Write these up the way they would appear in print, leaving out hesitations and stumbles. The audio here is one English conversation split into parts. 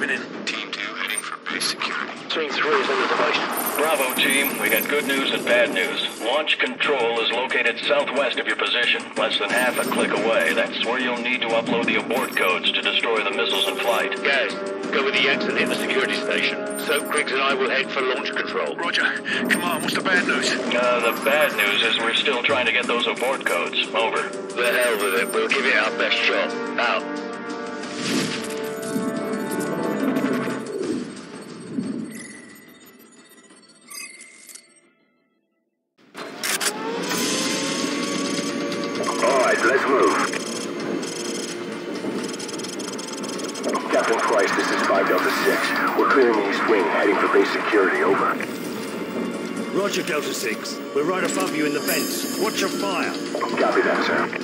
heading? Team 2 heading for base security. Team 3 is on the device. Bravo, team. We got good news and bad news. Launch control is located southwest of your position, less than half a click away. That's where you'll need to upload the abort codes to destroy the missiles in flight. Guys, go with the Yanks and hit the security station. So Griggs and I will head for launch control. Roger. Come on, what's the bad news? The bad news is we're still trying to get those abort codes. Over. The hell with it. We'll give it our best shot. Out. Let's move. Captain Price, this is 5 Delta 6. We're clearing the east wing, heading for base security. Over. Roger, Delta 6. We're right above you in the vents. Watch your fire. Copy that, sir.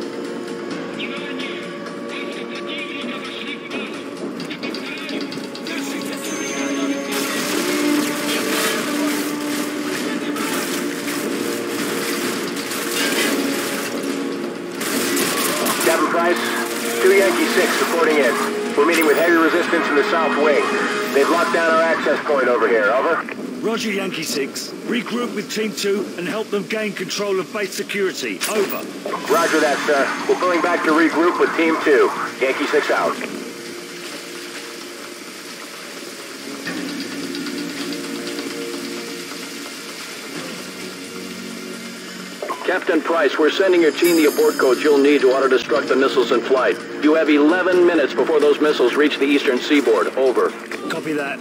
Captain Price, 2 Yankee 6 reporting in. We're meeting with heavy resistance in the south wing. They've locked down our access point over here. Over. Roger, Yankee 6. Regroup with Team 2 and help them gain control of base security. Over. Roger that, sir. We're pulling back to regroup with Team 2. Yankee 6 out. Captain Price, we're sending your team the abort codes you'll need to auto-destruct the missiles in flight. You have 11 minutes before those missiles reach the eastern seaboard. Over. Copy that.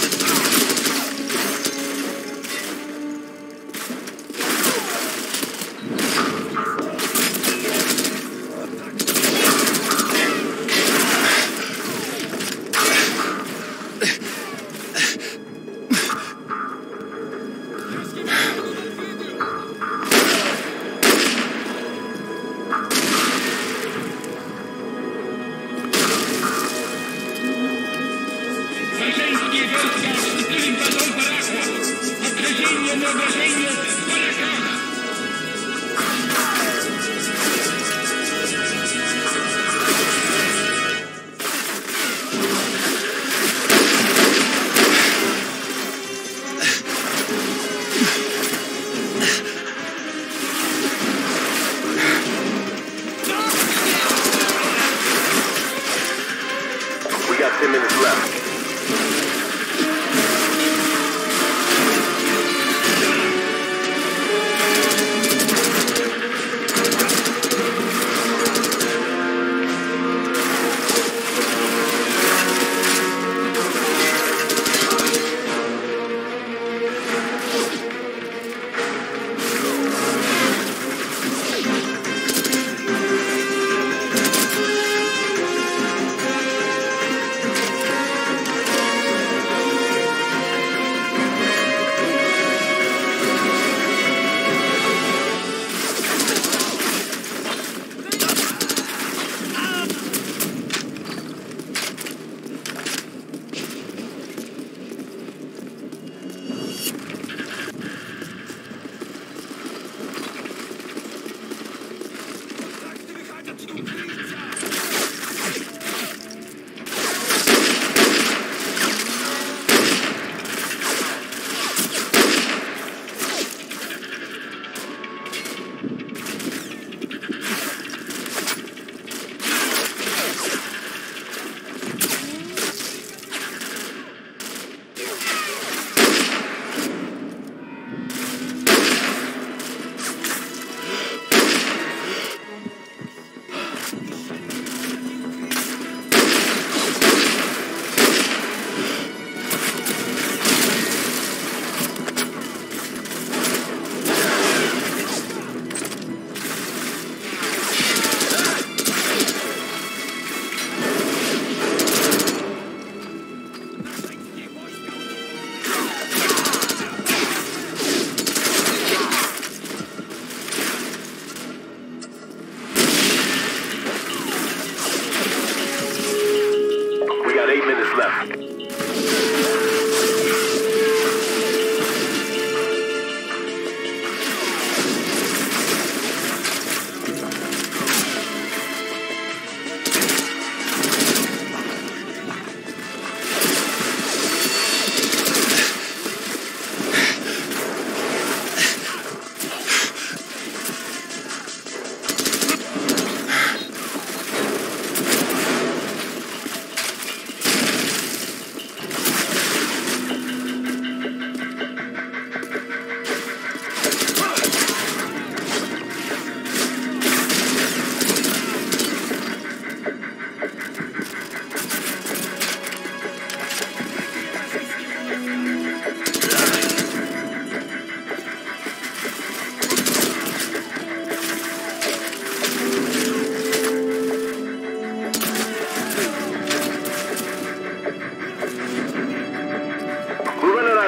We got 10 minutes left.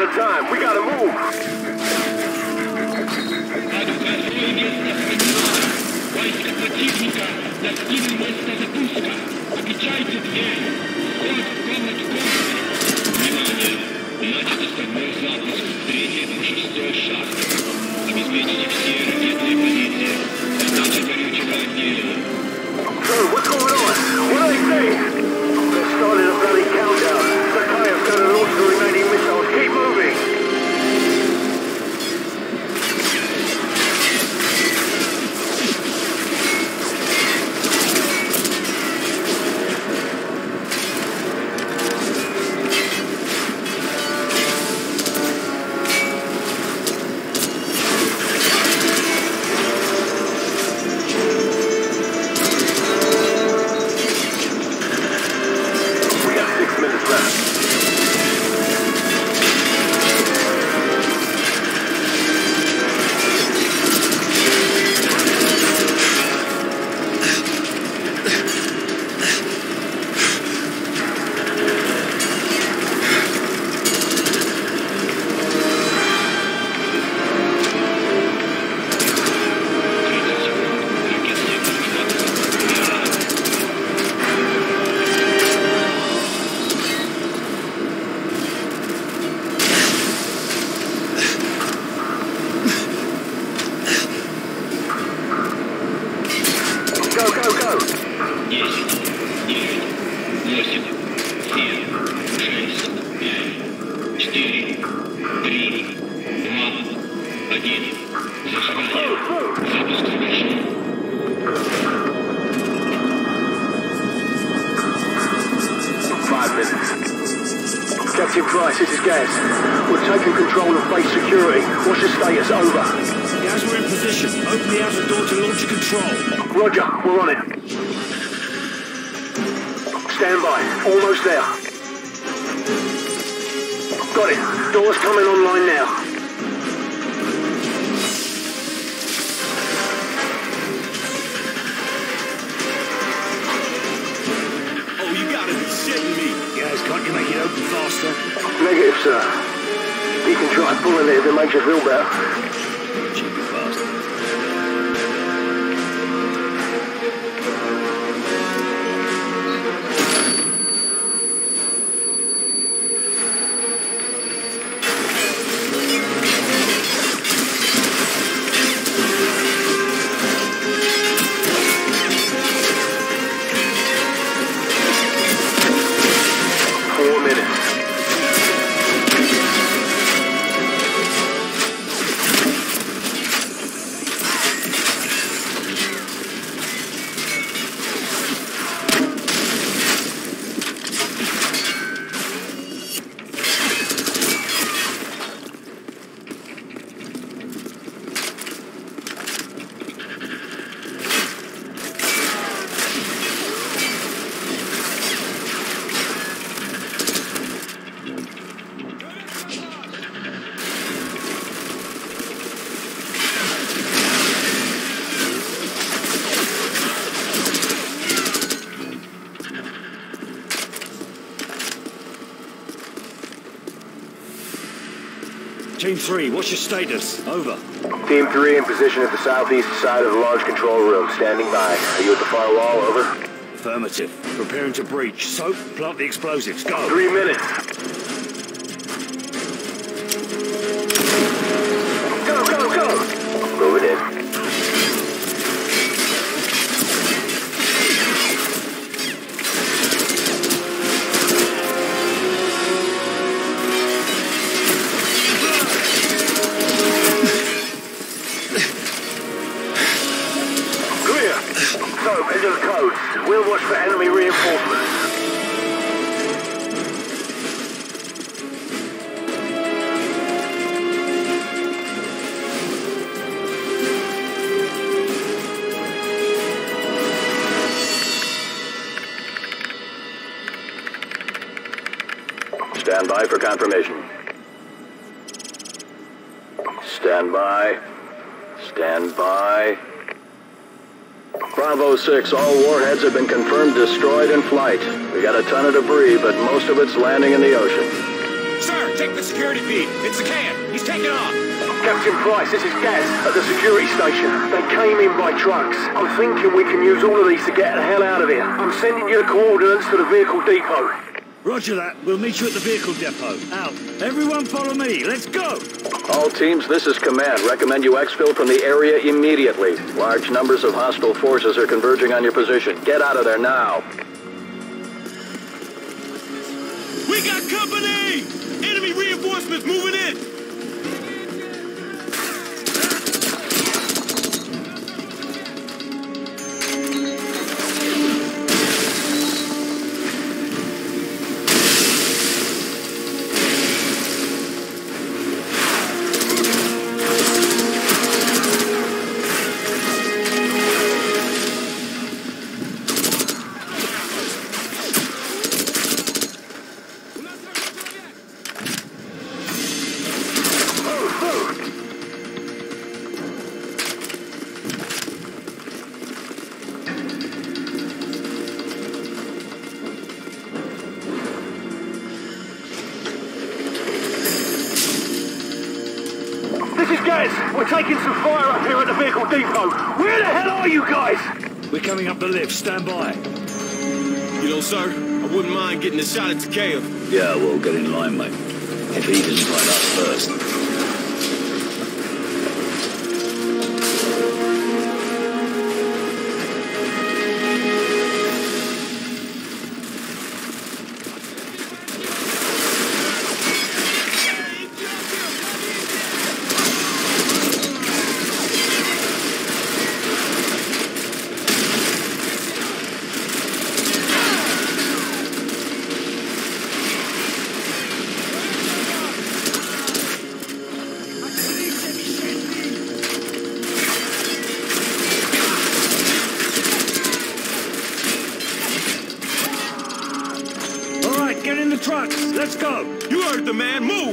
time. We gotta move. Войска противника достигли места запуска. Отвечайте дверь. Вход в комнату комнаты. Внимание! Начат основной запуск. 3-й по 6-й шахты. Обеспечьте все ракетные позиции. Подача горючего отделена. So, what's going on? What are they saying? They're starting a bloody countdown. Zakhaev's gonna launch the remaining missiles. Keep moving. Captain Price, this is Gaz. We're taking control of base security. What's the status? Over. Gaz, we're in position. Open the outer door to launch control. Roger, we're on it. Stand by. Almost there. Got it. Doors coming online now. Oh, you gotta be shitting me. Gaz, can't you make it open faster? Negative, sir. You can try pulling it if it makes you feel better. Cheap it fast. Team 3, what's your status? Over. Team 3 in position at the southeast side of the large control room. Standing by. Are you at the far wall? Over. Affirmative. Preparing to breach. Soap, plant the explosives. Go. 3 minutes. Go, go, go! Move it in. Into the coast. We'll watch for enemy reinforcements. Stand by for confirmation. Stand by. Stand by. Bravo 6, all warheads have been confirmed destroyed in flight. We got a ton of debris, but most of it's landing in the ocean. Sir, check the security feed. It's the can. He's taking off. Captain Price, this is Gaz at the security station. They came in by trucks. I'm thinking we can use all of these to get the hell out of here. I'm sending you the coordinates to the vehicle depot. Roger that. We'll meet you at the vehicle depot. Out. Everyone follow me. Let's go. All teams, this is command. Recommend you exfil from the area immediately. Large numbers of hostile forces are converging on your position. Get out of there now. We got company! Enemy reinforcements moving in! This is Gaz. We're taking some fire up here at the vehicle depot. Where the hell are you guys? We're coming up the lift. Stand by. You know, sir, I wouldn't mind getting a shot at Takeo. Yeah, well, get in line, mate. If he doesn't find us first. Get in the trucks. Let's go. You heard the man. Move!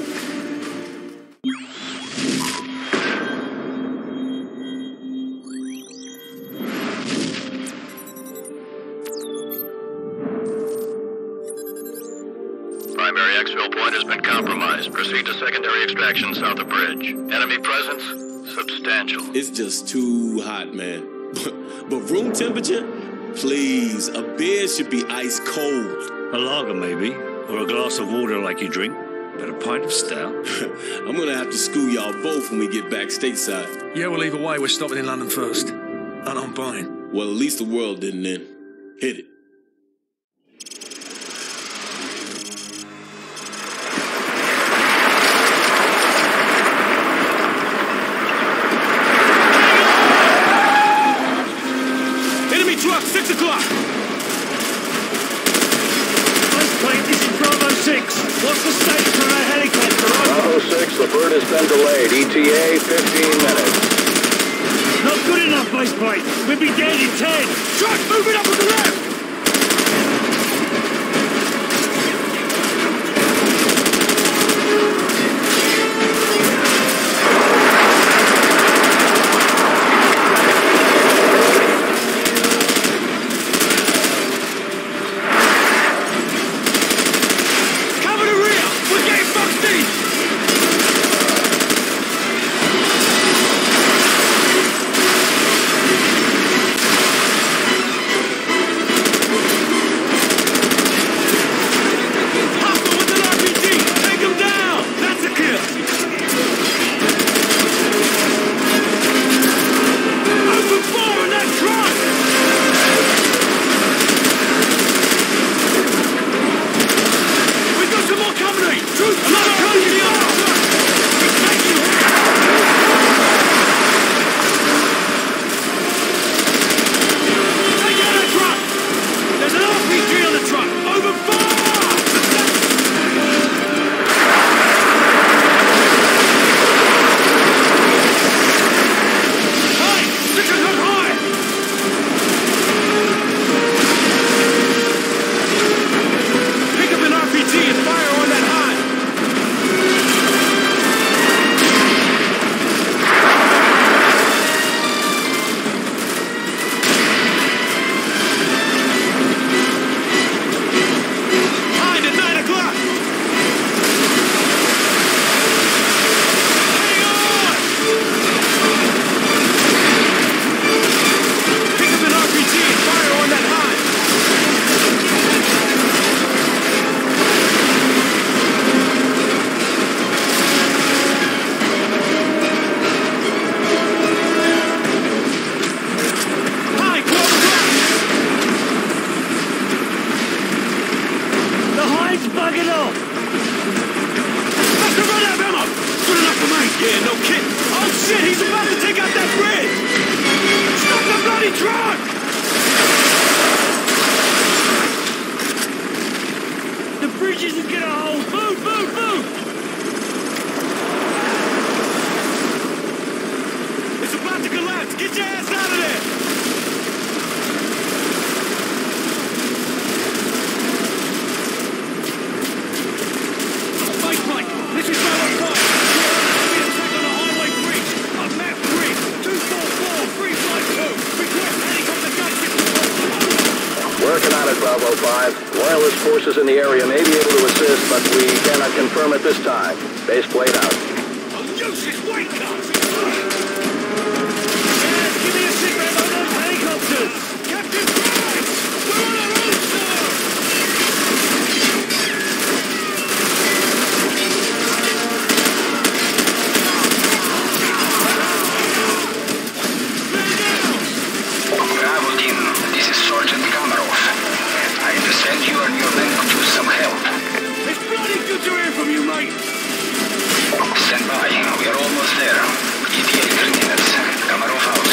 Primary exfil point has been compromised. Proceed to secondary extraction south of bridge. Enemy presence substantial. It's just too hot, man. But room temperature? Please, a beer should be ice cold. A lager, maybe. Or a glass of water like you drink. But a pint of stout? I'm gonna have to school y'all both when we get back stateside. Yeah, well, either way, we're stopping in London first. And I'm buying. Well, at least the world didn't end. Hit it. Enemy truck, 6 o'clock! This is Bravo 6. What's the status on our helicopter? Bravo 6, the bird has been delayed. ETA 15 minutes. Not good enough, baseplate. We'll be dead in 10. Truck moving up on the left! Shit, he's about to take out that bridge! Stop the bloody truck! The bridge isn't gonna hold! Move, move, move! It's about to collapse! Get your ass out of there! Mike, this is Bravo 5! We are attack on the highway bridge! On map 3! 244352! Request helicopter gunship support! Working on it, Bravo 5. Loyalist forces in the area may be able to assist, but we cannot confirm at this time. Base plate out. Oh, useless white cops! Yes, give me a sit rep on those helicopters! Captain Price! We're on our own, sir! Bravo team, this is Sergeant Kamarov. I understand you and your men could use some help. It's bloody good to hear from you, mate! Stand by, we are almost there. ETA 3 minutes. Kamarov out.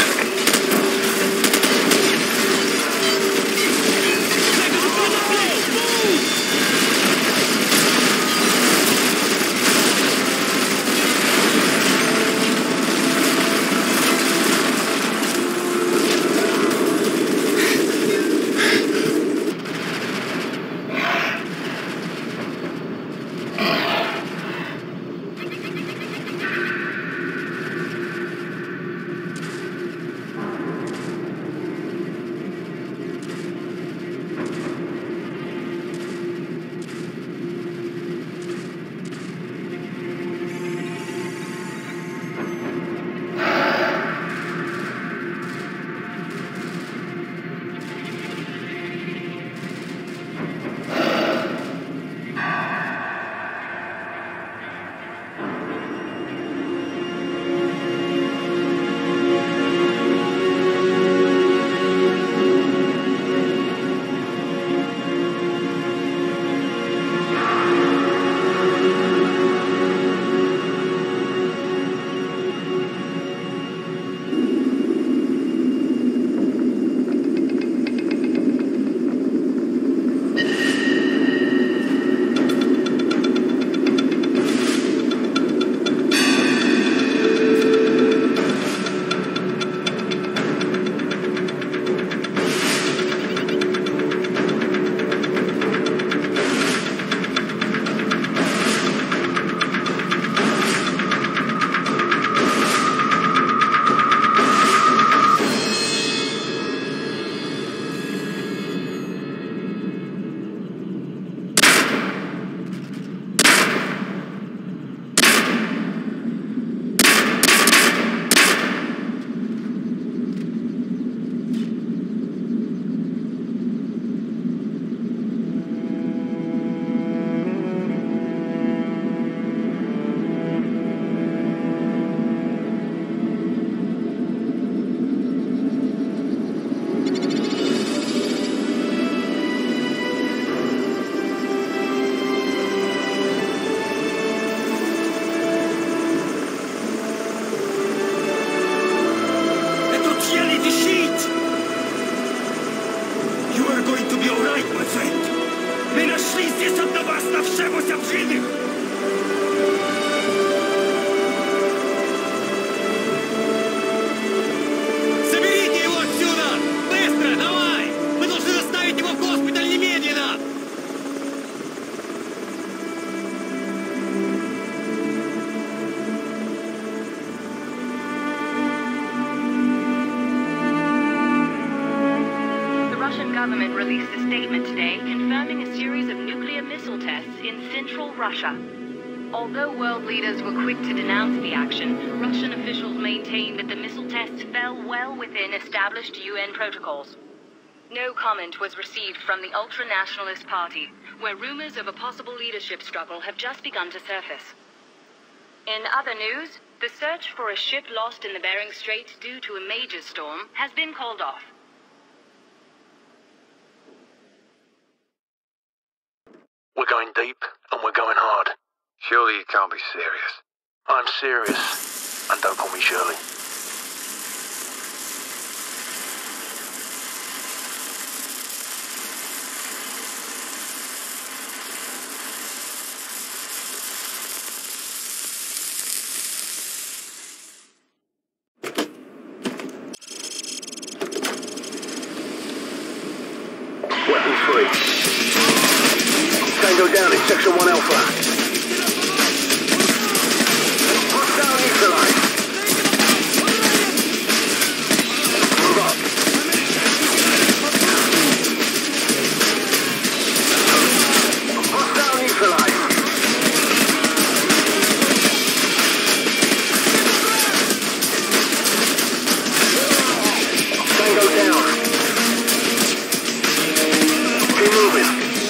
government released a statement today confirming a series of nuclear missile tests in central Russia. Although world leaders were quick to denounce the action, Russian officials maintained that the missile tests fell well within established UN protocols. No comment was received from the ultra-nationalist party, where rumors of a possible leadership struggle have just begun to surface. In other news, the search for a ship lost in the Bering Strait due to a major storm has been called off. We're going deep, and we're going hard. Surely you can't be serious. I'm serious. And don't call me Shirley. Weapons free. Tango down in Section 1 Alpha. Hostile neutralized. Move up. Hostile neutralized. Tango down. Keep moving.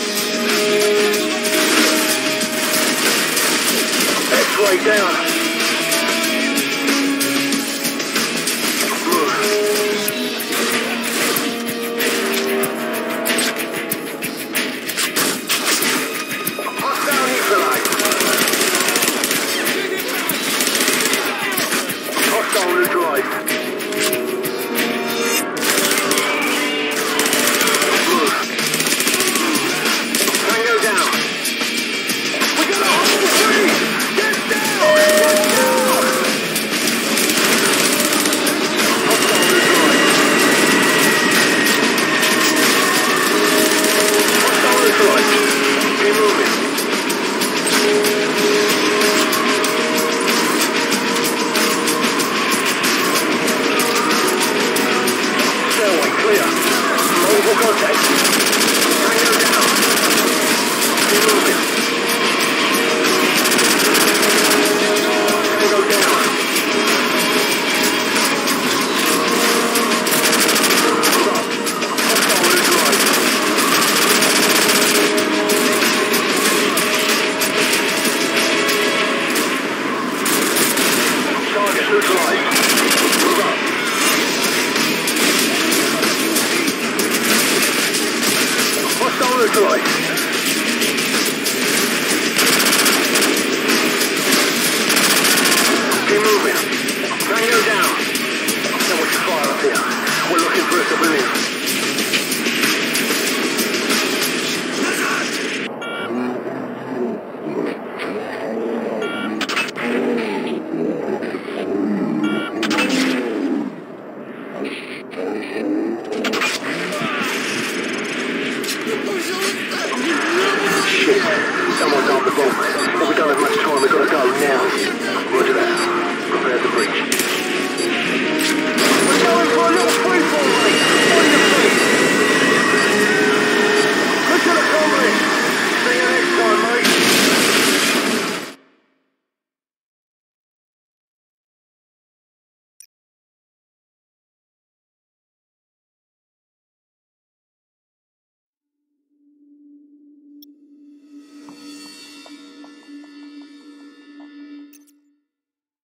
X-ray down. Move. Hostile neutralized. Hostile neutralized. Move. Tango down. We got a hole free! Get down! Get down! Hostile neutralized. Hostile neutralized. Keep moving. Stairway clear. Multiple contact. Tango down. Keep moving. Tango down. Move up. Hostile neutralized. Target neutralized. Move up. Hostile neutralized. Keep moving. Tango down. Now we should fire up here. We're looking for a civilian. Shit. Someone's on the bomb. But we don't have much time. We've got to go now. Roger that. Prepare the breach. We're going for a little free-fall, mate.